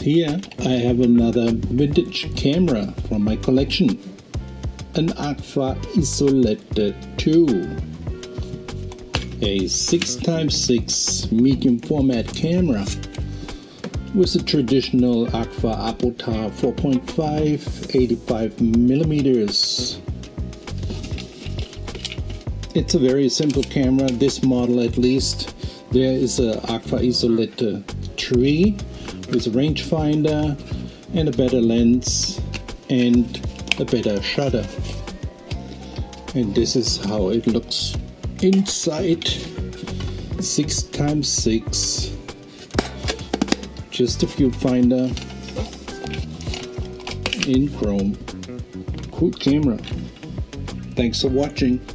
Here I have another vintage camera from my collection, an Agfa ISOLETTE II, a 6x6 medium format camera with a traditional Agfa Apotar 4.5 85mm. It's a very simple camera, this model at least. There is a Agfa ISOLETTE III with a rangefinder and a better lens and a better shutter. And this is how it looks inside. 6x6, just a viewfinder in chrome. Cool camera. Thanks for watching.